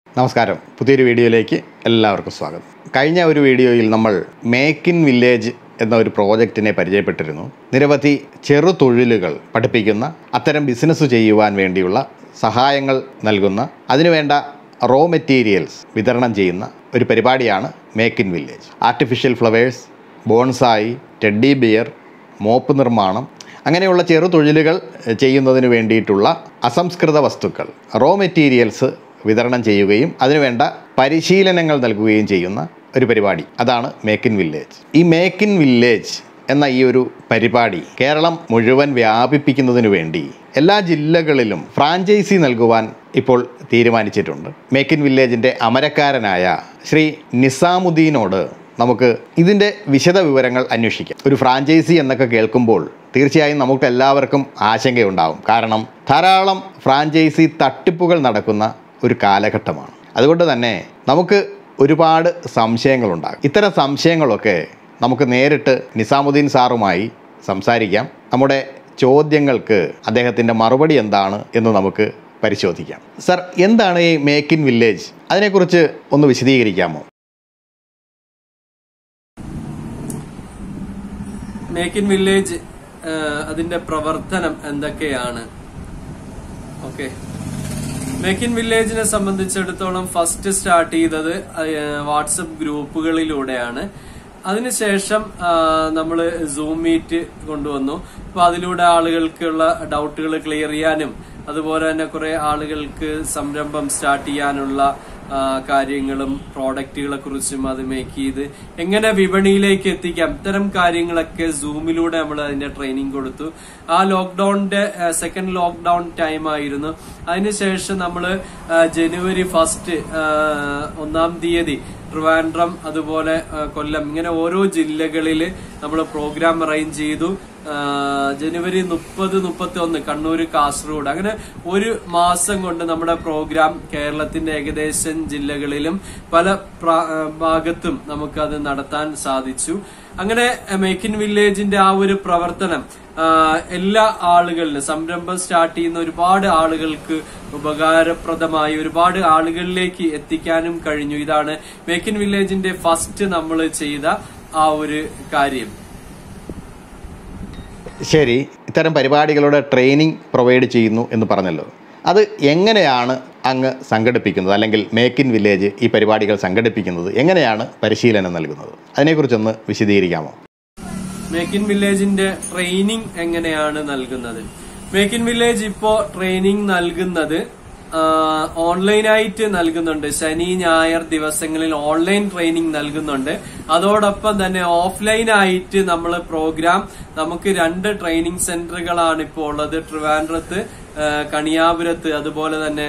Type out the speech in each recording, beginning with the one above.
നമസ്കാരം. പുതിയൊരു വീഡിയോയിലേക്ക് എല്ലാവർക്കും സ്വാഗതം. കഴിഞ്ഞ ഒരു വീഡിയോയിൽ നമ്മൾ മേക്ക് ഇൻ വില്ലേജ് എന്ന ഒരു പ്രോജക്റ്റിനെ പരിചയപ്പെട്ടിരുന്നു. നിരവധി ചെറു തൊഴിലുകൾ പഠിപ്പിക്കുന്ന, അത്തരം ബിസിനസ് ചെയ്യുവാൻ വേണ്ടിയുള്ള സഹായങ്ങൾ നൽകുന്ന, അതിനുവേണ്ട റോ മെറ്റീരിയൽസ് വിതരണം ചെയ്യുന്ന ഒരു പരിപാടിയാണ് make in village. Artificial flowers, bonsai, teddy bear, mop നിർമ്മാണം, അങ്ങനെയുള്ള ചെറു തൊഴിലുകൾ ചെയ്യുന്നതിന് വേണ്ടിയിട്ടുള്ള അസംസ്കൃത വസ്തുക്കൾ, റോ മെറ്റീരിയൽസ് വിതരണം ചെയ്യുകയും അതിനുവേണ്ട പരിശീലനങ്ങൾ നൽകുകയും ചെയ്യുന്ന ഒരു പരിപാടി. അതാണ് മേക്ക് ഇൻ വില്ലേജ്. ഈ മേക്ക് ഇൻ വില്ലേജ് എന്ന ഈ ഒരു പരിപാടി കേരളം മുഴുവൻ വ്യാപിപ്പിക്കുന്നതിന് വേണ്ടി എല്ലാ ജില്ലകളിലും ഫ്രാഞ്ചൈസി നൽകുവാൻ ഇപ്പോൾ തീരുമാനിച്ചിട്ടുണ്ട്. മേക്ക് ഇൻ വില്ലേജിൻ്റെ അമരക്കാരനായ ശ്രീ നിസാമുദ്ദീനോട് നമുക്ക് ഇതിൻ്റെ വിശദ വിവരങ്ങൾ അന്വേഷിക്കാം. ഒരു ഫ്രാഞ്ചൈസി എന്നൊക്കെ കേൾക്കുമ്പോൾ തീർച്ചയായും നമുക്ക് എല്ലാവർക്കും ആശങ്കയുണ്ടാകും. കാരണം ധാരാളം ഫ്രാഞ്ചൈസി തട്ടിപ്പുകൾ നടക്കുന്ന ഒരു കാലഘട്ടമാണ്. അതുകൊണ്ട് തന്നെ നമുക്ക് ഒരുപാട് സംശയങ്ങളുണ്ടാകും. ഇത്തരം സംശയങ്ങളൊക്കെ നമുക്ക് നേരിട്ട് നിസാമുദ്ദീൻ സാറുമായി സംസാരിക്കാം. നമ്മുടെ ചോദ്യങ്ങൾക്ക് അദ്ദേഹത്തിൻ്റെ മറുപടി എന്താണ് എന്ന് നമുക്ക് പരിശോധിക്കാം. സർ, എന്താണ് ഈ മേക്ക് ഇൻ വില്ലേജ്? അതിനെക്കുറിച്ച് ഒന്ന് വിശദീകരിക്കാമോ? മേക്ക് ഇൻ വില്ലേജ് അതിന്റെ പ്രവർത്തനം എന്തൊക്കെയാണ്? ഓക്കെ, മേക്ക് ഇൻ വില്ലേജിനെ സംബന്ധിച്ചിടത്തോളം ഫസ്റ്റ് സ്റ്റാർട്ട് ചെയ്തത് വാട്സപ്പ് ഗ്രൂപ്പുകളിലൂടെയാണ്. അതിനുശേഷം നമ്മൾ സൂം മീറ്റ് കൊണ്ടുവന്നു. അപ്പൊ അതിലൂടെ ആളുകൾക്കുള്ള ഡൗട്ടുകൾ ക്ലിയർ ചെയ്യാനും അതുപോലെ തന്നെ കുറെ ആളുകൾക്ക് സംരംഭം സ്റ്റാർട്ട് ചെയ്യാനുള്ള കാര്യങ്ങളും പ്രോഡക്റ്റുകളെ കുറിച്ചും അത് മേക്ക് ചെയ്ത് എങ്ങനെ വിപണിയിലേക്ക് എത്തിക്കാം, ഇത്തരം കാര്യങ്ങളൊക്കെ സൂമിലൂടെ നമ്മൾ അതിന്റെ ട്രെയിനിങ് കൊടുത്തു. ആ ലോക്ക്ഡൌണിന്റെ സെക്കൻഡ് ലോക്ക്ഡൌൺ ടൈം ആയിരുന്നു. അതിനുശേഷം നമ്മൾ ജനുവരി 1 തീയതി ട്രിവാൻഡ്രം അതുപോലെ കൊല്ലം ഇങ്ങനെ ഓരോ ജില്ലകളിൽ നമ്മൾ പ്രോഗ്രാം അറേഞ്ച് ചെയ്തു. ജനുവരി 30-31 കണ്ണൂർ, കാസർഗോഡ്, അങ്ങനെ ഒരു മാസം കൊണ്ട് നമ്മുടെ പ്രോഗ്രാം കേരളത്തിന്റെ ഏകദേശം ജില്ലകളിലും പല ഭാഗത്തും നമുക്കത് നടത്താൻ സാധിച്ചു. അങ്ങനെ മേക്ക് ഇൻ വില്ലേജിന്റെ ആ ഒരു പ്രവർത്തനം എല്ലാ ആളുകളിലും, സംരംഭം സ്റ്റാർട്ട് ചെയ്യുന്ന ഒരുപാട് ആളുകൾക്ക് ഉപകാരപ്രദമായി ഒരുപാട് ആളുകളിലേക്ക് എത്തിക്കാനും കഴിഞ്ഞു. ഇതാണ് മേക്ക് ഇൻ വില്ലേജിന്റെ ഫസ്റ്റ് നമ്മൾ ചെയ്ത ആ ഒരു കാര്യം. ശരി, ഇത്തരം പരിപാടികളുടെ ട്രെയിനിങ് പ്രൊവൈഡ് ചെയ്യുന്നു എന്ന് പറഞ്ഞല്ലോ. അത് എങ്ങനെയാണ് അങ്ങ് സംഘടിപ്പിക്കുന്നത്? അല്ലെങ്കിൽ മേക്ക് ഇൻ വില്ലേജ് ഈ പരിപാടികൾ സംഘടിപ്പിക്കുന്നത് എങ്ങനെയാണ് പരിശീലനം നൽകുന്നത്? അതിനെക്കുറിച്ചൊന്ന് വിശദീകരിക്കാമോ? മേക്ക് ഇൻ വില്ലേജിന്റെ ട്രെയിനിങ് എങ്ങനെയാണ് നൽകുന്നത്? മേക്ക് ഇൻ വില്ലേജ് ഇപ്പോ ട്രെയിനിങ് നൽകുന്നത് ഓൺലൈനായിട്ട് നൽകുന്നുണ്ട്. ശനി ഞായർ ദിവസങ്ങളിൽ ഓൺലൈൻ ട്രെയിനിങ് നൽകുന്നുണ്ട്. അതോടൊപ്പം തന്നെ ഓഫ്ലൈൻ ആയിട്ട് നമ്മൾ പ്രോഗ്രാം, നമുക്ക് 2 ട്രെയിനിങ് സെന്ററുകളാണ് ഇപ്പോൾ ഉള്ളത്. ട്രിവാൻഡ്രത്ത്, കണിയാപുരത്ത്, അതുപോലെ തന്നെ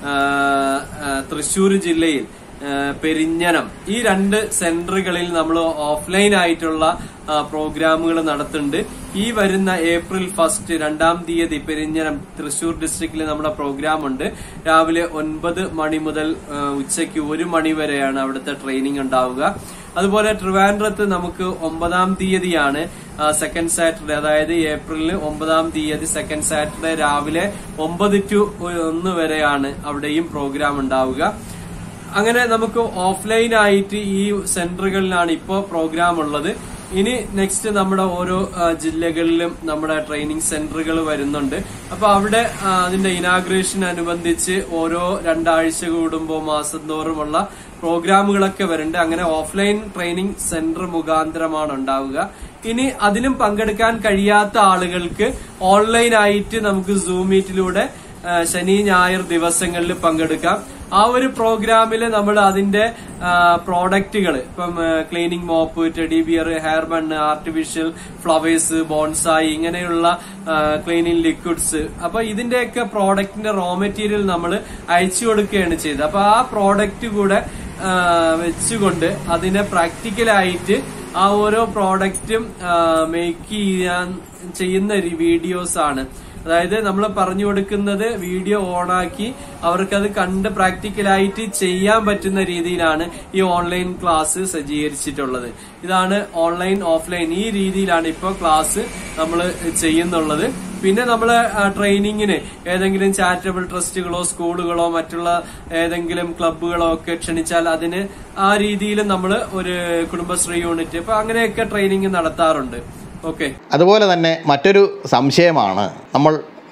തൃശ്ശൂർ ജില്ലയിൽ പെരിഞ്ഞനം. ഈ 2 സെന്ററുകളിൽ നമ്മൾ ഓഫ്ലൈൻ ആയിട്ടുള്ള പ്രോഗ്രാമുകൾ നടത്തുന്നുണ്ട്. ഈ വരുന്ന ഏപ്രിൽ 2 തീയതി പെരിഞ്ഞനം തൃശ്ശൂർ ഡിസ്ട്രിക്റ്റിൽ നമ്മുടെ പ്രോഗ്രാം ഉണ്ട്. രാവിലെ 9 മണി മുതൽ ഉച്ചയ്ക്ക് 1 മണി വരെയാണ് അവിടുത്തെ ട്രെയിനിങ് ഉണ്ടാവുക. അതുപോലെ ട്രിവാൻഡ്രത്ത് നമുക്ക് 9 തീയതിയാണ് സെക്കൻഡ് സാറ്റർഡേ, അതായത് ഏപ്രിൽ 9 തീയതി സെക്കൻഡ് സാറ്റർഡേ രാവിലെ 9 to 1 വരെയാണ് അവിടെയും പ്രോഗ്രാം ഉണ്ടാവുക. അങ്ങനെ നമുക്ക് ഓഫ്ലൈൻ ആയിട്ട് ഈ സെന്ററുകളിലാണ് ഇപ്പോൾ പ്രോഗ്രാം ഉള്ളത്. ഇനി നെക്സ്റ്റ് നമ്മുടെ ഓരോ ജില്ലകളിലും നമ്മുടെ ട്രെയിനിങ് സെന്ററുകൾ വരുന്നുണ്ട്. അപ്പൊ അവിടെ അതിന്റെ ഇനാഗ്രേഷൻ അനുബന്ധിച്ച് ഓരോ 2 ആഴ്ച കൂടുമ്പോൾ മാസം തോറുമുള്ള പ്രോഗ്രാമുകളൊക്കെ വരുന്നുണ്ട്. അങ്ങനെ ഓഫ്ലൈൻ ട്രെയിനിങ് സെന്റർ മുഖാന്തരമാണ് ഉണ്ടാവുക. ഇനി അതിലും പങ്കെടുക്കാൻ കഴിയാത്ത ആളുകൾക്ക് ഓൺലൈൻ ആയിട്ട് നമുക്ക് സൂം മീറ്റിലൂടെ ശനി ഞായർ ദിവസങ്ങളിൽ പങ്കെടുക്കാം. ആ ഒരു പ്രോഗ്രാമില് നമ്മൾ അതിന്റെ പ്രോഡക്റ്റുകൾ, ഇപ്പം cleaning mop, teddy bear, hair bun, artificial flowers, bonsai, ഇങ്ങനെയുള്ള ക്ലീനിങ് ലിക്വിഡ്സ്, അപ്പൊ ഇതിന്റെയൊക്കെ പ്രോഡക്റ്റിന്റെ റോ മെറ്റീരിയൽ നമ്മൾ അയച്ചു കൊടുക്കുകയാണ് ചെയ്തത്. അപ്പൊ ആ പ്രോഡക്റ്റ് കൂടെ വെച്ചുകൊണ്ട് അതിനെ പ്രാക്ടിക്കലായിട്ട് ആ ഓരോ പ്രോഡക്റ്റും മേക്ക് ചെയ്യുന്ന വീഡിയോസ് ആണ്. അതായത് നമ്മൾ പറഞ്ഞു കൊടുക്കുന്നത് വീഡിയോ ഓണാക്കി അവർക്കത് കണ്ട് പ്രാക്ടിക്കലായിട്ട് ചെയ്യാൻ പറ്റുന്ന രീതിയിലാണ് ഈ ഓൺലൈൻ ക്ലാസ് സജ്ജീകരിച്ചിട്ടുള്ളത്. ഇതാണ് ഓൺലൈൻ ഓഫ്ലൈൻ, ഈ രീതിയിലാണ് ഇപ്പോൾ ക്ലാസ് നമ്മൾ ചെയ്യുന്നുള്ളത്. പിന്നെ നമ്മള് ട്രെയിനിങ്ങിന് ഏതെങ്കിലും ചാരിറ്റബിൾ ട്രസ്റ്റുകളോ സ്കൂളുകളോ മറ്റുള്ള ഏതെങ്കിലും ക്ലബ്ബുകളോ ഒക്കെ ക്ഷണിച്ചാൽ അതിന് ആ രീതിയിൽ നമ്മൾ ഒരു കുടുംബശ്രീ യൂണിറ്റ് അപ്പൊ അങ്ങനെയൊക്കെ ട്രെയിനിങ് നടത്താറുണ്ട്. ഓക്കെ. അതുപോലെ തന്നെ മറ്റൊരു സംശയമാണ്, നമ്മൾ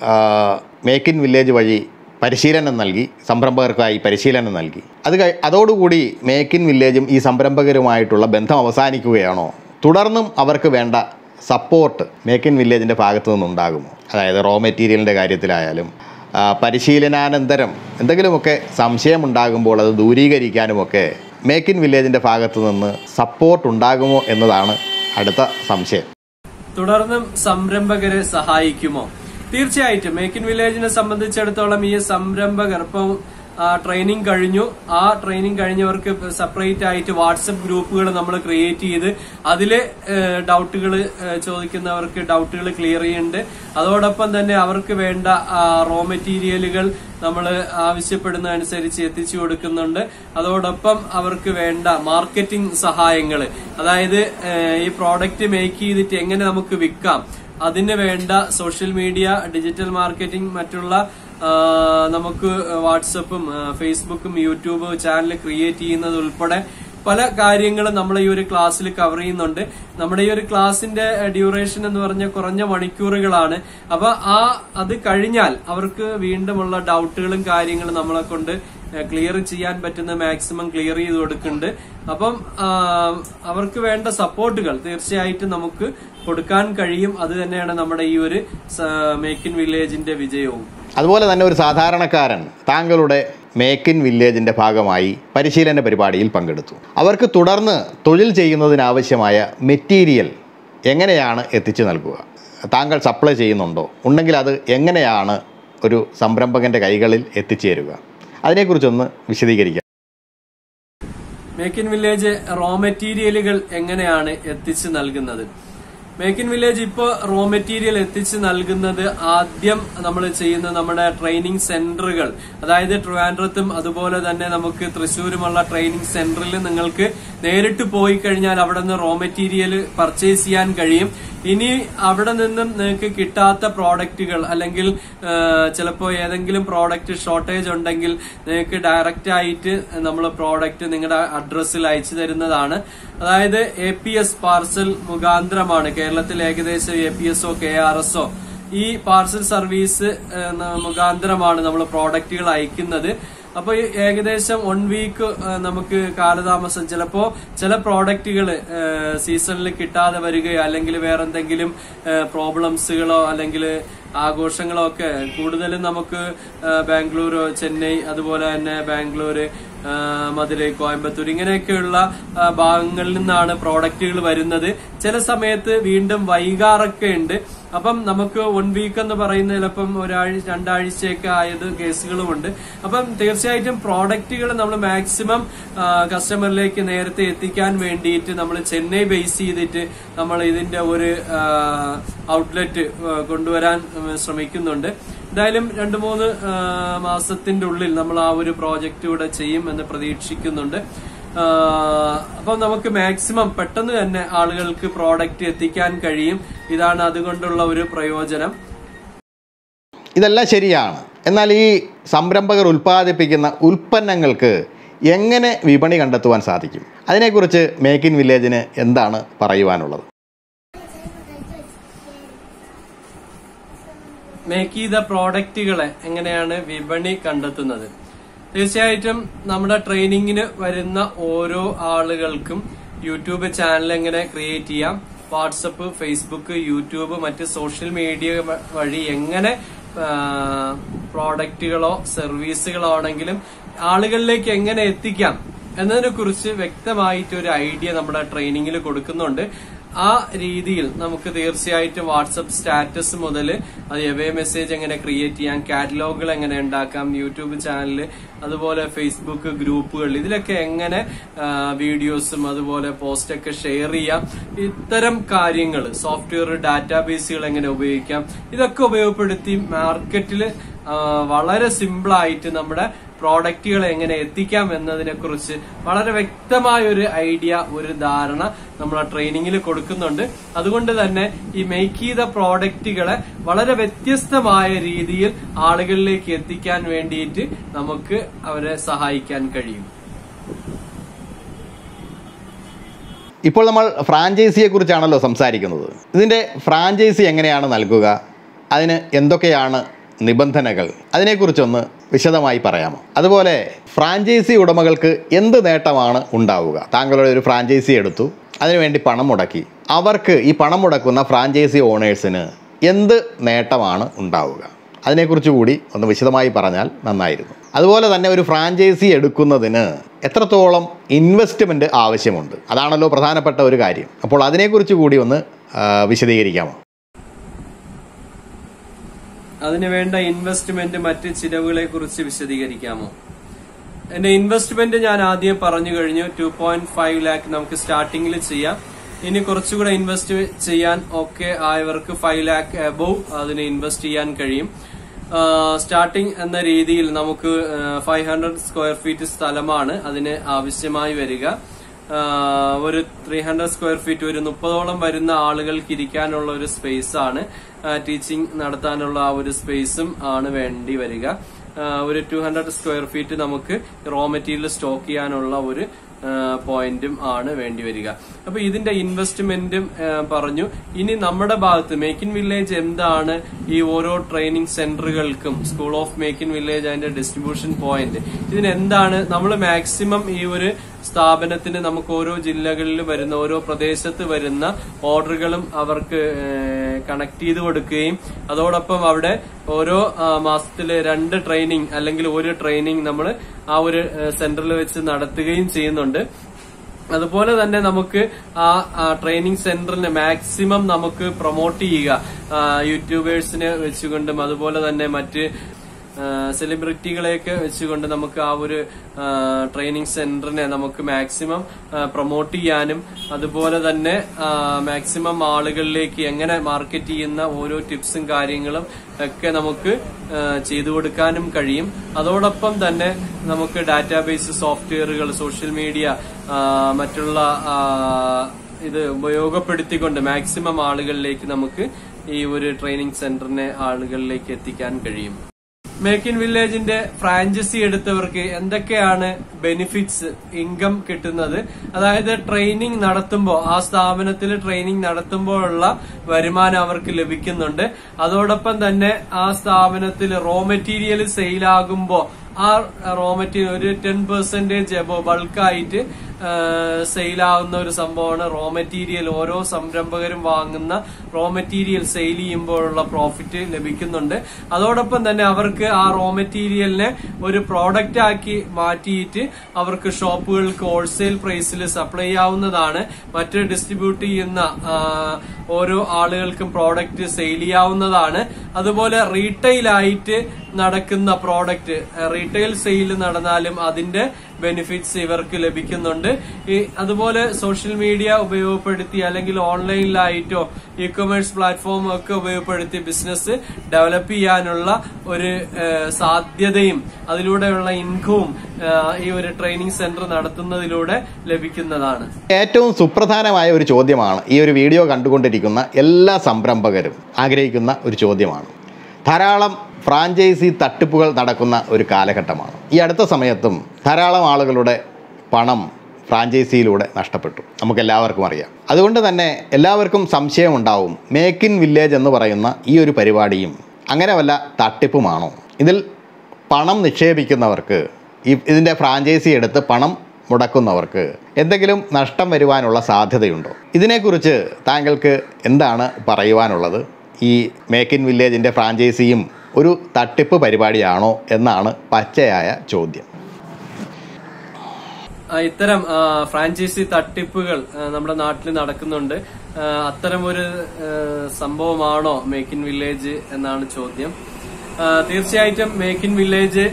മേക്ക് ഇൻ വില്ലേജ് വഴി പരിശീലനം നൽകി, സംരംഭകർക്കായി പരിശീലനം നൽകി, അതോടുകൂടി മേക്ക് ഇൻ വില്ലേജും ഈ സംരംഭകരുമായിട്ടുള്ള ബന്ധം അവസാനിക്കുകയാണോ? തുടർന്നും അവർക്ക് വേണ്ട സപ്പോർട്ട് മേക്ക് ഇൻ വില്ലേജിൻ്റെ ഭാഗത്തു നിന്നുണ്ടാകുമോ? അതായത് റോ മെറ്റീരിയലിൻ്റെ കാര്യത്തിലായാലും പരിശീലനാനന്തരം എന്തെങ്കിലുമൊക്കെ സംശയമുണ്ടാകുമ്പോൾ അത് ദൂരീകരിക്കാനുമൊക്കെ മേക്ക് ഇൻ വില്ലേജിൻ്റെ ഭാഗത്തു നിന്ന് സപ്പോർട്ട് ഉണ്ടാകുമോ എന്നതാണ് അടുത്ത സംശയം. തുടർന്നും സംരംഭകരെ സഹായിക്കുമോ? തീർച്ചയായിട്ടും മേക്ക് ഇൻ വില്ലേജിനെ സംബന്ധിച്ചിടത്തോളം ഈ സംരംഭകർ ഇപ്പം ട്രെയിനിങ് കഴിഞ്ഞു, ആ ട്രെയിനിങ് കഴിഞ്ഞവർക്ക് സെപ്പറേറ്റ് ആയിട്ട് വാട്സപ്പ് ഗ്രൂപ്പുകൾ നമ്മൾ ക്രിയേറ്റ് ചെയ്ത് അതില് ഡൗട്ടുകൾ ചോദിക്കുന്നവർക്ക് ഡൗട്ടുകൾ ക്ലിയർ ചെയ്യുന്നുണ്ട്. അതോടൊപ്പം തന്നെ അവർക്ക് വേണ്ട റോ മെറ്റീരിയലുകൾ നമ്മൾ ആവശ്യപ്പെടുന്ന അനുസരിച്ച് എത്തിച്ചു കൊടുക്കുന്നുണ്ട്. അതോടൊപ്പം അവർക്ക് വേണ്ട മാർക്കറ്റിംഗ് സഹായങ്ങൾ, അതായത് ഈ പ്രോഡക്റ്റ് മേക്ക് ചെയ്തിട്ട് എങ്ങനെ നമുക്ക് വിൽക്കാം, അതിന് വേണ്ട സോഷ്യൽ മീഡിയ, ഡിജിറ്റൽ മാർക്കറ്റിംഗ്, മറ്റുള്ള നമുക്ക് വാട്സപ്പും ഫേസ്ബുക്കും യൂട്യൂബ് ചാനൽ ക്രിയേറ്റ് ചെയ്യുന്നത് ഉൾപ്പെടെ പല കാര്യങ്ങളും നമ്മൾ ഈ ഒരു ക്ലാസ്സിൽ കവർ ചെയ്യുന്നുണ്ട്. നമ്മുടെ ഈ ഒരു ക്ലാസിന്റെ ഡ്യൂറേഷൻ എന്ന് പറഞ്ഞാൽ കുറഞ്ഞ മണിക്കൂറുകളാണ്. അപ്പൊ അത് കഴിഞ്ഞാൽ അവർക്ക് വീണ്ടുമുള്ള ഡൗട്ടുകളും കാര്യങ്ങളും നമ്മളെ കൊണ്ട് ക്ലിയർ ചെയ്യാൻ പറ്റുന്ന മാക്സിമം ക്ലിയർ ചെയ്ത് കൊടുക്കുന്നുണ്ട്. അപ്പം അവർക്ക് വേണ്ട സപ്പോർട്ടുകൾ തീർച്ചയായിട്ടും നമുക്ക് കൊടുക്കാൻ കഴിയും. അത് തന്നെയാണ് നമ്മുടെ ഈ ഒരു മേക്ക് ഇൻ വില്ലേജിന്റെ വിജയവും. അതുപോലെ തന്നെ ഒരു സാധാരണക്കാരൻ താങ്കളുടെ മേക്ക് ഇൻ വില്ലേജിൻ്റെ ഭാഗമായി പരിശീലന പരിപാടിയിൽ പങ്കെടുത്തു. അവർക്ക് തുടർന്ന് തൊഴിൽ ചെയ്യുന്നതിനാവശ്യമായ മെറ്റീരിയൽ എങ്ങനെയാണ് എത്തിച്ചു നൽകുക? താങ്കൾ സപ്ലൈ ചെയ്യുന്നുണ്ടോ? ഉണ്ടെങ്കിൽ അത് എങ്ങനെയാണ് ഒരു സംരംഭകൻ്റെ കൈകളിൽ എത്തിച്ചേരുക? അതിനെക്കുറിച്ചൊന്ന് വിശദീകരിക്കാം. മേക്ക് ഇൻ വില്ലേജ് റോ മെറ്റീരിയലുകൾ എങ്ങനെയാണ് എത്തിച്ചു നൽകുന്നത്? മേക്ക് ഇൻ വില്ലേജ് ഇപ്പോൾ റോ മെറ്റീരിയൽ എത്തിച്ച് നൽകുന്നത് ആദ്യം നമ്മൾ ചെയ്യുന്ന നമ്മുടെ ട്രെയിനിങ് സെന്ററുകൾ, അതായത് ട്രിവാൻഡ്രത്തും അതുപോലെ തന്നെ നമുക്ക് തൃശ്ശൂരുമുള്ള ട്രെയിനിങ് സെന്ററിൽ നിങ്ങൾക്ക് നേരിട്ട് പോയി കഴിഞ്ഞാൽ അവിടെ നിന്ന് റോ മെറ്റീരിയൽ പർച്ചേസ് ചെയ്യാൻ കഴിയും. ഇനി അവിടെ നിന്നും നിങ്ങൾക്ക് കിട്ടാത്ത പ്രോഡക്റ്റുകൾ അല്ലെങ്കിൽ ചിലപ്പോൾ ഏതെങ്കിലും പ്രോഡക്റ്റ് ഷോർട്ടേജ് ഉണ്ടെങ്കിൽ നിങ്ങൾക്ക് ഡയറക്റ്റ് ആയിട്ട് നമ്മൾ പ്രോഡക്റ്റ് നിങ്ങളുടെ അഡ്രസ്സിൽ അയച്ചു തരുന്നതാണ്. അതായത് APS പാർസൽ മുഖാന്തരമാണ്. കേരളത്തിൽ ഏകദേശം APSO KRSO ഈ പാർസൽ സർവീസ് മുഖാന്തരമാണ് നമ്മൾ പ്രോഡക്റ്റുകൾ അയക്കുന്നത്. അപ്പൊ ഏകദേശം 1 വീക്ക് നമുക്ക് കാലതാമസം, ചിലപ്പോ ചില പ്രോഡക്റ്റുകൾ സീസണിൽ കിട്ടാതെ വരികയോ അല്ലെങ്കിൽ വേറെന്തെങ്കിലും പ്രോബ്ലംസുകളോ അല്ലെങ്കിൽ ആഘോഷങ്ങളോ ഒക്കെ കൂടുതലും നമുക്ക് ബാംഗ്ലൂർ, ചെന്നൈ, അതുപോലെ തന്നെ ബാംഗ്ലൂർ, മധുരൈ, കോയമ്പത്തൂർ ഇങ്ങനെയൊക്കെയുള്ള ഭാഗങ്ങളിൽ നിന്നാണ് പ്രോഡക്റ്റുകൾ വരുന്നത്. ചില സമയത്ത് വീണ്ടും വൈകാറൊക്കെ ഉണ്ട്. അപ്പം നമുക്ക് 1 വീക്ക് എന്ന് പറയുന്ന ചിലപ്പം 2 ആഴ്ചയൊക്കെ ആയത് കേസുകളുമുണ്ട്. അപ്പം തീർച്ചയായിട്ടും പ്രോഡക്റ്റുകൾ നമ്മൾ മാക്സിമം കസ്റ്റമറിലേക്ക് നേരത്തെ എത്തിക്കാൻ വേണ്ടിയിട്ട് നമ്മൾ ചെന്നൈ ബേസ് ചെയ്തിട്ട് നമ്മൾ ഇതിന്റെ ഒരു ഔട്ട്ലെറ്റ് കൊണ്ടുവരാൻ ശ്രമിക്കുന്നുണ്ട്. എന്തായാലും 2-3 മാസത്തിന്റെ ഉള്ളിൽ നമ്മൾ ആ ഒരു പ്രോജക്റ്റ് കൂടെ ചെയ്യും എന്ന് പ്രതീക്ഷിക്കുന്നുണ്ട്. അപ്പം നമുക്ക് മാക്സിമം പെട്ടെന്ന് തന്നെ ആളുകൾക്ക് പ്രോഡക്റ്റ് എത്തിക്കാൻ കഴിയും. ഇതാണ് അതുകൊണ്ടുള്ള ഒരു പ്രയോജനം. ഇതെല്ലാം ശരിയാണ്. എന്നാൽ ഈ സംരംഭകർ ഉൽപ്പാദിപ്പിക്കുന്ന ഉൽപ്പന്നങ്ങൾക്ക് എങ്ങനെ വിപണി കണ്ടെത്തുവാൻ സാധിക്കും? അതിനെക്കുറിച്ച് മേക്ക് ഇൻ വില്ലേജിന് എന്താണ് പറയുവാനുള്ളത്? മേക്ക് ചെയ്ത പ്രോഡക്റ്റുകളെ എങ്ങനെയാണ് വിപണി കണ്ടെത്തുന്നത്? തീർച്ചയായിട്ടും നമ്മുടെ ട്രെയിനിങ്ങിന് വരുന്ന ഓരോ ആളുകൾക്കും യൂട്യൂബ് ചാനൽ എങ്ങനെ ക്രിയേറ്റ് ചെയ്യാം, വാട്സപ്പ്, ഫേസ്ബുക്ക്, യൂട്യൂബ്, മറ്റ് സോഷ്യൽ മീഡിയ വഴി എങ്ങനെ പ്രോഡക്റ്റുകളോ സർവീസുകളോ ആണെങ്കിലും ആളുകളിലേക്ക് എങ്ങനെ എത്തിക്കാം എന്നതിനെ കുറിച്ച് വ്യക്തമായിട്ടൊരു ഐഡിയ നമ്മുടെ ട്രെയിനിങ്ങിൽ കൊടുക്കുന്നുണ്ട്. ആ രീതിയിൽ നമുക്ക് തീർച്ചയായിട്ടും വാട്സപ്പ് സ്റ്റാറ്റസ് മുതൽ അത് എവേ മെസ്സേജ് എങ്ങനെ ക്രിയേറ്റ് ചെയ്യാം, കാറ്റലോഗുകൾ എങ്ങനെ ഉണ്ടാക്കാം, യൂട്യൂബ് ചാനല്, അതുപോലെ ഫേസ്ബുക്ക് ഗ്രൂപ്പുകൾ, ഇതിലൊക്കെ എങ്ങനെ വീഡിയോസും അതുപോലെ പോസ്റ്റൊക്കെ ഷെയർ ചെയ്യാം, ഇത്തരം കാര്യങ്ങൾ, സോഫ്റ്റ്വെയർ ഡാറ്റാബേസുകൾ എങ്ങനെ ഉപയോഗിക്കാം, ഇതൊക്കെ ഉപയോഗപ്പെടുത്തി മാർക്കറ്റിൽ വളരെ സിമ്പിളായിട്ട് നമ്മുടെ പ്രോഡക്റ്റുകൾ എങ്ങനെ എത്തിക്കാം എന്നതിനെ കുറിച്ച് വളരെ വ്യക്തമായ ഒരു ഐഡിയ, ഒരു ധാരണ നമ്മൾ ആ ട്രെയിനിങ്ങിൽ കൊടുക്കുന്നുണ്ട്. അതുകൊണ്ട് തന്നെ ഈ മേക്ക് ചെയ്ത പ്രോഡക്റ്റുകളെ വളരെ വ്യത്യസ്തമായ രീതിയിൽ ആളുകളിലേക്ക് എത്തിക്കാൻ വേണ്ടിയിട്ട് നമുക്ക് അവരെ സഹായിക്കാൻ കഴിയും. ഇപ്പോൾ നമ്മൾ ഫ്രാഞ്ചൈസിയെ കുറിച്ചാണല്ലോ സംസാരിക്കുന്നത്. ഇതിൻ്റെ ഫ്രാഞ്ചൈസി എങ്ങനെയാണ് നൽകുക, അതിന് എന്തൊക്കെയാണ് നിബന്ധനകൾ, അതിനെക്കുറിച്ചൊന്ന് വിശദമായി പറയാമോ? അതുപോലെ ഫ്രാഞ്ചൈസി ഉടമകൾക്ക് എന്ത് നേട്ടമാണ് ഉണ്ടാവുക? താങ്കളുടെ ഒരു ഫ്രാഞ്ചൈസി എടുത്തു, അതിനുവേണ്ടി പണം മുടക്കി, അവർക്ക് ഈ പണം മുടക്കുന്ന ഫ്രാഞ്ചൈസി ഓണേഴ്സിന് എന്ത് നേട്ടമാണ് ഉണ്ടാവുക? അതിനെക്കുറിച്ച് കൂടി ഒന്ന് വിശദമായി പറഞ്ഞാൽ നന്നായിരുന്നു. അതുപോലെ തന്നെ ഒരു ഫ്രാഞ്ചൈസി എടുക്കുന്നതിന് എത്രത്തോളം ഇൻവെസ്റ്റ്മെൻറ്റ് ആവശ്യമുണ്ട്? അതാണല്ലോ പ്രധാനപ്പെട്ട ഒരു കാര്യം. അപ്പോൾ അതിനെക്കുറിച്ച് കൂടി ഒന്ന് വിശദീകരിക്കാമോ? അതിനുവേണ്ട ഇൻവെസ്റ്റ്മെന്റ്, മറ്റ് ചിലവുകളെ കുറിച്ച് വിശദീകരിക്കാമോ? എന്റെ ഇൻവെസ്റ്റ്മെന്റ് ഞാൻ ആദ്യം പറഞ്ഞു കഴിഞ്ഞു. 2.5 lakh നമുക്ക് സ്റ്റാർട്ടിങ്ങിൽ ചെയ്യാം. ഇനി കുറച്ചുകൂടെ ഇൻവെസ്റ്റ് ചെയ്യാൻ ആയവർക്ക് 5 lakh എബോവ് അതിന് ഇൻവെസ്റ്റ് ചെയ്യാൻ കഴിയും. സ്റ്റാർട്ടിംഗ് എന്ന രീതിയിൽ നമുക്ക് 500 സ്ക്വയർ ഫീറ്റ് സ്ഥലമാണ് അതിന് ആവശ്യമായി വരിക. ഒരു 300 സ്ക്വയർ ഫീറ്റ്, ഒരു 30ഓളം വരുന്ന ആളുകൾക്ക് ഇരിക്കാനുള്ള ഒരു സ്പേസ് ആണ്. ടീച്ചിങ് നടത്താനുള്ള ആ ഒരു സ്പേസും ആണ് വേണ്ടി വരിക. ഒരു 200 സ്ക്വയർ ഫീറ്റ് നമുക്ക് റോ മെറ്റീരിയൽ സ്റ്റോക്ക് ചെയ്യാനുള്ള ഒരു പോയിന്റും ആണ് വേണ്ടി വരിക. അപ്പൊ ഇതിന്റെ ഇൻവെസ്റ്റ്മെന്റും പറഞ്ഞു. ഇനി നമ്മുടെ ഭാഗത്ത് മേക്ക് ഇൻ വില്ലേജ് എന്താണ്, ഈ ഓരോ ട്രെയിനിങ് സെന്ററുകൾക്കും school of make in village അതിന്റെ ഡിസ്ട്രിബ്യൂഷൻ പോയിന്റ്, ഇതിനെന്താണ് നമ്മൾ മാക്സിമം ഈ ഒരു സ്ഥാപനത്തിന് നമുക്ക് ഓരോ ജില്ലകളിൽ വരുന്ന, ഓരോ പ്രദേശത്ത് വരുന്ന ഓർഡറുകളും അവർക്ക് കണക്ട് ചെയ്ത് കൊടുക്കുകയും അതോടൊപ്പം അവിടെ ഓരോ മാസത്തില് 2 ട്രെയിനിങ് അല്ലെങ്കിൽ ഒരു ട്രെയിനിങ് നമ്മൾ ആ ഒരു സെന്ററിൽ വെച്ച് നടത്തുകയും ചെയ്യുന്നുണ്ട്. അതുപോലെ തന്നെ നമുക്ക് ആ ട്രെയിനിങ് സെന്ററിനെ മാക്സിമം നമുക്ക് പ്രൊമോട്ട് ചെയ്യുക, യൂട്യൂബേഴ്സിനെ വെച്ചുകൊണ്ടും അതുപോലെ തന്നെ മറ്റ് സെലിബ്രിറ്റികളെയൊക്കെ വെച്ചുകൊണ്ട് നമുക്ക് ആ ഒരു ട്രെയിനിങ് സെന്ററിനെ നമുക്ക് മാക്സിമം പ്രൊമോട്ട് ചെയ്യാനും അതുപോലെ തന്നെ മാക്സിമം ആളുകളിലേക്ക് എങ്ങനെ മാർക്കറ്റ് ചെയ്യുന്ന ഓരോ ടിപ്സും കാര്യങ്ങളും ഒക്കെ നമുക്ക് ചെയ്തു കൊടുക്കാനും കഴിയും. അതോടൊപ്പം തന്നെ നമുക്ക് ഡാറ്റാബേസ് സോഫ്റ്റ്വെയറുകൾ, സോഷ്യൽ മീഡിയ, മറ്റുള്ള ഇത് ഉപയോഗപ്പെടുത്തിക്കൊണ്ട് മാക്സിമം ആളുകളിലേക്ക് നമുക്ക് ഈ ഒരു ട്രെയിനിങ് സെന്ററിനെ ആളുകളിലേക്ക് എത്തിക്കാൻ കഴിയും. മേക്ക് ഇൻ വില്ലേജിന്റെ ഫ്രാഞ്ചൈസി എടുത്തവർക്ക് എന്തൊക്കെയാണ് ബെനിഫിറ്റ്സ്, ഇൻകം കിട്ടുന്നത്? അതായത് ട്രെയിനിങ് നടത്തുമ്പോൾ, ആ സ്ഥാപനത്തിൽ ട്രെയിനിങ് നടത്തുമ്പോഴുള്ള വരുമാനം അവർക്ക് ലഭിക്കുന്നുണ്ട്. അതോടൊപ്പം തന്നെ ആ സ്ഥാപനത്തിൽ റോ മെറ്റീരിയൽ സെയിലാകുമ്പോൾ ആ റോ മെറ്റീരിയൽ ഒരു 10% എബോ ബൾക്കായിട്ട് സെയിലാവുന്ന ഒരു സംഭവമാണ് റോ മെറ്റീരിയൽ. ഓരോ സംരംഭകരും വാങ്ങുന്ന റോ മെറ്റീരിയൽ സെയിൽ ചെയ്യുമ്പോഴുള്ള പ്രോഫിറ്റ് ലഭിക്കുന്നുണ്ട്. അതോടൊപ്പം തന്നെ അവർക്ക് ആ റോ മെറ്റീരിയലിനെ ഒരു പ്രോഡക്റ്റ് ആക്കി മാറ്റിയിട്ട് അവർക്ക് ഷോപ്പുകൾക്ക് ഹോൾസെയിൽ പ്രൈസിൽ സപ്ലൈ ചെയ്യാവുന്നതാണ്. മറ്റ് ഡിസ്ട്രിബ്യൂട്ട് ചെയ്യുന്ന ഓരോ ആളുകൾക്കും പ്രോഡക്റ്റ് സെയിൽ ചെയ്യാവുന്നതാണ്. അതുപോലെ റീറ്റെയിൽ ആയിട്ട് നടക്കുന്ന പ്രോഡക്റ്റ്, റീറ്റെയിൽ സെയിൽ നടന്നാലും അതിന്റെ ബെനിഫിറ്റ്സ് ഇവർക്ക് ലഭിക്കുന്നുണ്ട്. അതുപോലെ സോഷ്യൽ മീഡിയ ഉപയോഗപ്പെടുത്തി അല്ലെങ്കിൽ ഓൺലൈനിലായിട്ടോ ഇ കൊമേഴ്സ് പ്ലാറ്റ്ഫോം ഒക്കെ ഉപയോഗപ്പെടുത്തി ബിസിനസ് ഡെവലപ്പ് ചെയ്യാനുള്ള ഒരു സാധ്യതയും അതിലൂടെയുള്ള ഇൻകവും ഈ ഒരു ട്രെയിനിങ് സെന്റർ നടത്തുന്നതിലൂടെ ലഭിക്കുന്നതാണ്. ഏറ്റവും സുപ്രധാനമായ ഒരു ചോദ്യമാണ് ഈ ഒരു വീഡിയോ കണ്ടുകൊണ്ടിരിക്കുന്ന എല്ലാ സംരംഭകരും ആഗ്രഹിക്കുന്ന ഒരു ചോദ്യമാണ്. ധാരാളം ഫ്രാഞ്ചൈസി തട്ടിപ്പുകൾ നടക്കുന്ന ഒരു കാലഘട്ടമാണ്. ഈ അടുത്ത സമയത്തും ധാരാളം ആളുകളുടെ പണം ഫ്രാഞ്ചൈസിയിലൂടെ നഷ്ടപ്പെട്ടു, നമുക്കെല്ലാവർക്കും അറിയാം. അതുകൊണ്ട് തന്നെ എല്ലാവർക്കും സംശയമുണ്ടാവും, മേക്ക് ഇൻ വില്ലേജ് എന്ന് പറയുന്ന ഈ ഒരു പരിപാടിയും അങ്ങനെ വല്ല തട്ടിപ്പുമാണോ? ഇതിൽ പണം നിക്ഷേപിക്കുന്നവർക്ക്, ഇതിൻ്റെ ഫ്രാഞ്ചൈസി എടുത്ത് പണം മുടക്കുന്നവർക്ക് എന്തെങ്കിലും നഷ്ടം വരുവാനുള്ള സാധ്യതയുണ്ടോ? ഇതിനെക്കുറിച്ച് താങ്കൾക്ക് എന്താണ് പറയുവാനുള്ളത്? ഈ മേക്ക് ഇൻ വില്ലേജിൻ്റെ ഫ്രാഞ്ചൈസിയും ഒരു തട്ടിപ്പ് പരിപാടിയാണോ എന്നാണ് പച്ചയായ ചോദ്യം. ഇത്തരം ഫ്രാഞ്ചൈസി തട്ടിപ്പുകൾ നമ്മുടെ നാട്ടിൽ നടക്കുന്നുണ്ട്. അത്തരം ഒരു സംഭവമാണോ മേക്ക് ഇൻ വില്ലേജ് എന്നാണ് ചോദ്യം. തീർച്ചയായിട്ടും മേക്ക് ഇൻ വില്ലേജ്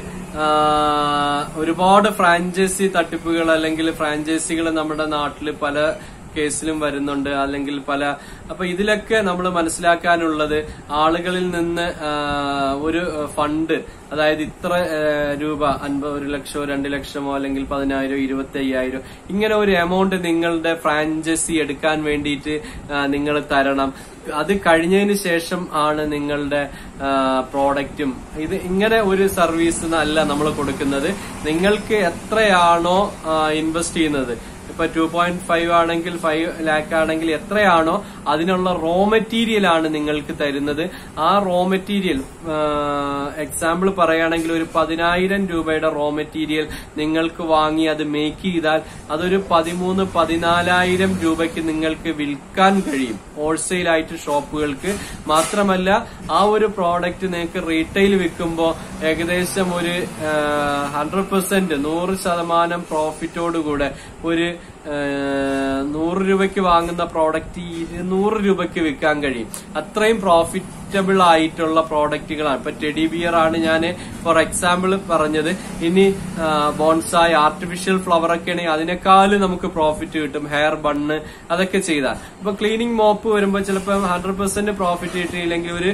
ഒരുപാട് ഫ്രാഞ്ചൈസി തട്ടിപ്പുകൾ അല്ലെങ്കിൽ ഫ്രാഞ്ചൈസികൾ നമ്മുടെ നാട്ടിൽ പല കേസിലും വരുന്നുണ്ട്, അല്ലെങ്കിൽ അപ്പൊ ഇതിലൊക്കെ നമ്മൾ മനസ്സിലാക്കാനുള്ളത് ആളുകളിൽ നിന്ന് ഒരു ഫണ്ട്, അതായത് ഇത്ര രൂപ 1 ലക്ഷമോ 2 ലക്ഷമോ അല്ലെങ്കിൽ 10,000 25,000 ഇങ്ങനെ ഒരു എമൗണ്ട് നിങ്ങളുടെ ഫ്രാഞ്ചൈസി എടുക്കാൻ വേണ്ടിയിട്ട് നിങ്ങൾ തരണം. അത് കഴിഞ്ഞതിന് ശേഷം ആണ് നിങ്ങളുടെ പ്രോഡക്റ്റും. ഇത് ഇങ്ങനെ ഒരു സർവീസ് അല്ല നമ്മൾ കൊടുക്കുന്നത്. നിങ്ങൾക്ക് എത്രയാണോ ഇൻവെസ്റ്റ് ചെയ്യുന്നത്, ഇപ്പൊ 2.5 ആണെങ്കിൽ 5 ലാക്ക് ആണെങ്കിൽ എത്രയാണോ അതിനുള്ള റോ മെറ്റീരിയൽ ആണ് നിങ്ങൾക്ക് തരുന്നത്. ആ റോ മെറ്റീരിയൽ എക്സാമ്പിൾ പറയുകയാണെങ്കിൽ ഒരു 10,000 രൂപയുടെ റോ മെറ്റീരിയൽ നിങ്ങൾക്ക് വാങ്ങി അത് മേക്ക് ചെയ്താൽ അതൊരു 13,000-14,000 രൂപയ്ക്ക് നിങ്ങൾക്ക് വിൽക്കാൻ കഴിയും ഹോൾസെയിൽ ആയിട്ട് ഷോപ്പുകൾക്ക്. മാത്രമല്ല ആ ഒരു പ്രോഡക്റ്റ് നിങ്ങൾക്ക് റീറ്റെയിൽ വിൽക്കുമ്പോൾ ഏകദേശം ഒരു 100% 100% പ്രോഫിറ്റോടുകൂടെ ഒരു 100 രൂപയ്ക്ക് വാങ്ങുന്ന പ്രോഡക്റ്റ് 200 രൂപയ്ക്ക് വിൽക്കാൻ കഴിയും. അത്രയും പ്രോഫിറ്റബിൾ ആയിട്ടുള്ള പ്രോഡക്റ്റുകളാണ്. ഇപ്പൊ ടെഡി ബിയർ ആണ് ഞാൻ ഫോർ എക്സാമ്പിൾ പറഞ്ഞത്. ഇനി ബോൺസായി, ആർട്ടിഫിഷ്യൽ ഫ്ലവർ ഒക്കെ ആണെങ്കിൽ അതിനേക്കാളും നമുക്ക് പ്രോഫിറ്റ് കിട്ടും. ഹെയർ ബണ്ണ് അതൊക്കെ ചെയ്താൽ. ഇപ്പൊ ക്ലീനിങ് മോപ്പ് വരുമ്പോൾ ചിലപ്പോൾ 100% പ്രോഫിറ്റ് കിട്ടിയില്ലെങ്കിൽ ഒരു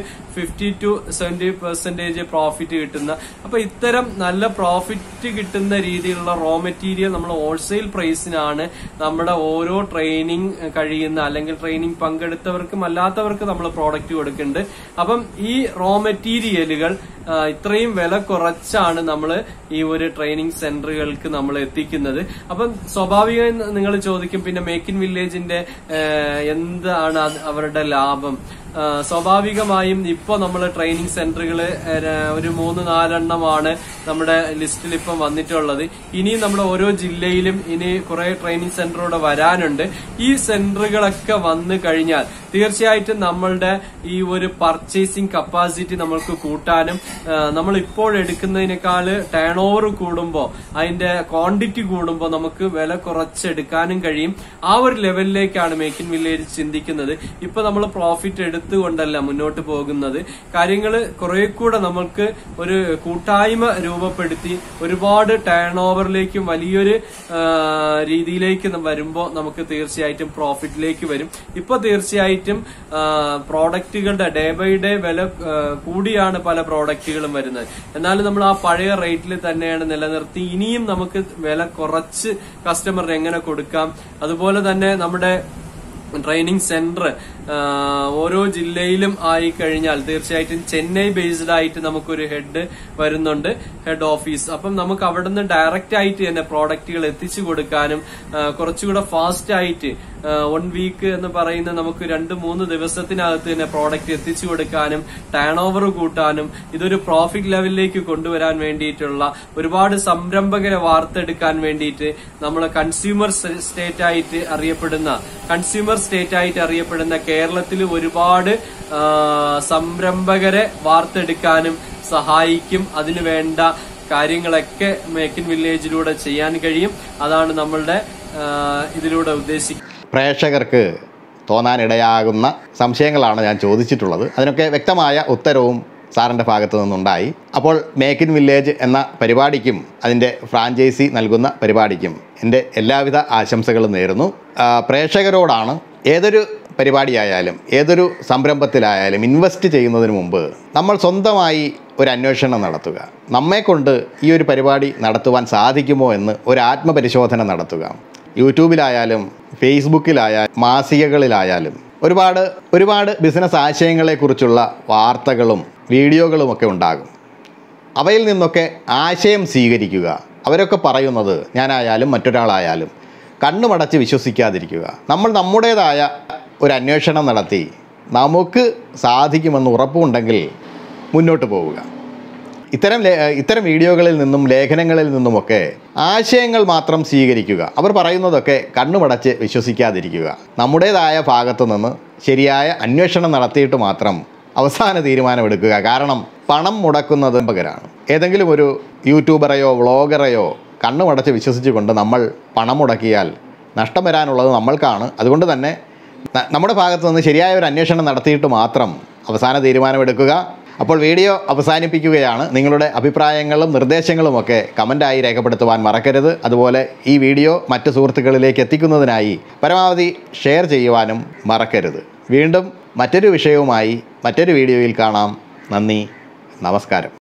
50-70% പ്രോഫിറ്റ് കിട്ടുന്ന, അപ്പൊ ഇത്തരം നല്ല പ്രോഫിറ്റ് കിട്ടുന്ന രീതിയിലുള്ള റോ മെറ്റീരിയൽ നമ്മൾ ഹോൾസെയിൽ പ്രൈസിനാണ് നമ്മുടെ ഓരോ ട്രെയിനിങ് കഴിയുന്ന അല്ലെങ്കിൽ ട്രെയിനിങ് പങ്കെടുത്തവർക്കും അല്ലാത്തവർക്ക് നമ്മൾ പ്രോഡക്റ്റ് കൊടുക്കുന്നുണ്ട്. അപ്പം ഈ റോ മെറ്റീരിയലുകൾ ഇത്രയും വില കുറച്ചാണ് നമ്മൾ ഈ ഒരു ട്രെയിനിങ് സെന്ററുകൾക്ക് നമ്മൾ എത്തിക്കുന്നത്. അപ്പം സ്വാഭാവികമായി നിങ്ങൾ ചോദിക്കും, പിന്നെ മേക്ക് ഇൻ വില്ലേജിന്റെ എന്താണ് അവരുടെ ലാഭം? സ്വാഭാവികമായും ഇപ്പൊ നമ്മൾ ട്രെയിനിങ് സെന്ററുകള് ഒരു 3-4 എണ്ണമാണ് നമ്മുടെ ലിസ്റ്റിൽ ഇപ്പം വന്നിട്ടുള്ളത്. ഇനിയും നമ്മുടെ ഓരോ ജില്ലയിലും ഇനി കുറെ ട്രെയിനിങ് സെന്ററുകൂടെ വരാനുണ്ട്. ഈ സെന്ററുകളൊക്കെ വന്നു കഴിഞ്ഞാൽ തീർച്ചയായിട്ടും നമ്മളുടെ ഈ ഒരു പർച്ചേസിംഗ് കപ്പാസിറ്റി നമ്മൾക്ക് കൂട്ടാനും നമ്മൾ ഇപ്പോൾ എടുക്കുന്നതിനേക്കാൾ ടേൺ ഓവർ കൂടുമ്പോൾ അതിന്റെ ക്വാണ്ടിറ്റി കൂടുമ്പോൾ നമുക്ക് വില കുറച്ചെടുക്കാനും കഴിയും. ആ ഒരു ലെവലിലേക്കാണ് മേക്ക് ഇൻ വില്ലേജ് ചിന്തിക്കുന്നത്. ഇപ്പൊ നമ്മൾ പ്രോഫിറ്റ് എടുത്തുകൊണ്ടല്ല മുന്നോട്ട് പോകുന്നത്. കാര്യങ്ങൾ കുറെ കൂടെ നമുക്ക് ഒരു കൂട്ടായ്മ രൂപപ്പെടുത്തി ഒരുപാട് ടേൺ ഓവറിലേക്കും വലിയൊരു രീതിയിലേക്ക് വരുമ്പോൾ നമുക്ക് തീർച്ചയായിട്ടും പ്രോഫിറ്റിലേക്ക് വരും. ഇപ്പൊ തീർച്ചയായിട്ടും പ്രോഡക്റ്റുകളുടെ ഡേ ബൈ ഡേ വില കൂടിയാണ് പല പ്രോഡക്റ്റുകളും വരുന്നത്. എന്നാലും നമ്മൾ ആ പഴയ റേറ്റിൽ തന്നെയാണ് നിലനിർത്തി ഇനിയും നമുക്ക് വില കുറച്ച് കസ്റ്റമറിന് എങ്ങനെ കൊടുക്കാം. അതുപോലെ തന്നെ നമ്മുടെ ട്രെയിനിങ് സെന്റർ ഓരോ ജില്ലയിലും ആയി കഴിഞ്ഞാൽ തീർച്ചയായിട്ടും ചെന്നൈ ബേസ്ഡ് ആയിട്ട് നമുക്കൊരു ഹെഡ് വരുന്നുണ്ട്, ഹെഡ് ഓഫീസ്. അപ്പം നമുക്ക് അവിടെ നിന്ന് ഡയറക്റ്റ് ആയിട്ട് തന്നെ പ്രോഡക്റ്റുകൾ എത്തിച്ചു കൊടുക്കാനും കുറച്ചുകൂടെ ഫാസ്റ്റ് ആയിട്ട് 1 വീക്ക് എന്ന് പറയുന്ന നമുക്ക് 2-3 ദിവസത്തിനകത്ത് തന്നെ പ്രോഡക്റ്റ് എത്തിച്ചു കൊടുക്കാനും ടേൺ ഓവർ കൂട്ടാനും ഇതൊരു പ്രോഫിറ്റ് ലെവലിലേക്ക് കൊണ്ടുവരാൻ വേണ്ടിയിട്ടുള്ള ഒരുപാട് സംരംഭകരെ വാർത്തെടുക്കാൻ വേണ്ടിയിട്ട് നമ്മൾ കൺസ്യൂമർ സ്റ്റേറ്റ് ആയിട്ട് അറിയപ്പെടുന്ന കേരളത്തിൽ ഒരുപാട് സംരംഭകരെ വാർത്തെടുക്കാനും സഹായിക്കും. അതിനു വേണ്ട കാര്യങ്ങളൊക്കെ മേക്ക് ഇൻ വില്ലേജിലൂടെ ചെയ്യാൻ കഴിയും. അതാണ് നമ്മളുടെ ഇതിലൂടെ ഉദ്ദേശിക്കുന്നത്. പ്രേക്ഷകർക്ക് തോന്നാനിടയാകുന്ന സംശയങ്ങളാണ് ഞാൻ ചോദിച്ചിട്ടുള്ളത്. അതിനൊക്കെ വ്യക്തമായ ഉത്തരവും സാറിൻ്റെ ഭാഗത്തു നിന്നുണ്ടായി. അപ്പോൾ മേക്ക് ഇൻ വില്ലേജ് എന്ന പരിപാടിക്കും അതിൻ്റെ ഫ്രാഞ്ചൈസി നൽകുന്ന പരിപാടിക്കും എൻ്റെ എല്ലാവിധ ആശംസകളും നേരുന്നു. പ്രേക്ഷകരോടാണ് ഏതൊരു പരിപാടിയായാലും ഏതൊരു സംരംഭത്തിലായാലും ഇൻവെസ്റ്റ് ചെയ്യുന്നതിന് മുമ്പ് നമ്മൾ സ്വന്തമായി ഒരു അന്വേഷണം നടത്തുക. നമ്മെക്കൊണ്ട് ഈ ഒരു പരിപാടി നടത്തുവാൻ സാധിക്കുമോ എന്ന് ഒരു ആത്മപരിശോധന നടത്തുക. യൂട്യൂബിലായാലും ഫേസ്ബുക്കിലായാലും മാസികകളിലായാലും ഒരുപാട് ബിസിനസ് ആശയങ്ങളെക്കുറിച്ചുള്ള വാർത്തകളും വീഡിയോകളുമൊക്കെ ഉണ്ടാകും. അവയിൽ നിന്നൊക്കെ ആശയം സ്വീകരിക്കുക. അവരൊക്കെ പറയുന്നത് ഞാനായാലും മറ്റൊരാളായാലും കണ്ണുമടച്ച് വിശ്വസിക്കാതിരിക്കുക. നമ്മൾ നമ്മുടേതായ ഒരു അന്വേഷണം നടത്തി നമുക്ക് സാധിക്കുമെന്ന് ഉറപ്പുണ്ടെങ്കിൽ മുന്നോട്ട് പോവുക. ഇത്തരം വീഡിയോകളിൽ നിന്നും ലേഖനങ്ങളിൽ നിന്നുമൊക്കെ ആശയങ്ങൾ മാത്രം സ്വീകരിക്കുക. അവർ പറയുന്നതൊക്കെ കണ്ണുമടച്ച് വിശ്വസിക്കാതിരിക്കുക. നമ്മുടേതായ ഭാഗത്തു നിന്ന് ശരിയായ അന്വേഷണം നടത്തിയിട്ട് മാത്രം അവസാന തീരുമാനമെടുക്കുക. കാരണം പണം മുടക്കുന്നത് പകരാണ്. ഏതെങ്കിലും ഒരു യൂട്യൂബറെയോ വ്ളോഗറെയോ കണ്ണുമടച്ച് വിശ്വസിച്ചുകൊണ്ട് നമ്മൾ പണം മുടക്കിയാൽ നഷ്ടം വരാനുള്ളത് നമ്മൾക്കാണ്. അതുകൊണ്ട് തന്നെ നമ്മുടെ ഭാഗത്തു നിന്ന് ശരിയായ ഒരു അന്വേഷണം നടത്തിയിട്ട് മാത്രം അവസാന തീരുമാനമെടുക്കുക. അപ്പോൾ വീഡിയോ അവസാനിപ്പിക്കുകയാണ്. നിങ്ങളുടെ അഭിപ്രായങ്ങളും നിർദ്ദേശങ്ങളുമൊക്കെ കമൻ്റായി രേഖപ്പെടുത്തുവാൻ മറക്കരുത്. അതുപോലെ ഈ വീഡിയോ മറ്റ് സുഹൃത്തുക്കളിലേക്ക് എത്തിക്കുന്നതിനായി പരമാവധി ഷെയർ ചെയ്യുവാനും മറക്കരുത്. വീണ്ടും മറ്റൊരു വിഷയവുമായി മറ്റൊരു വീഡിയോയിൽ കാണാം. നന്ദി, നമസ്കാരം.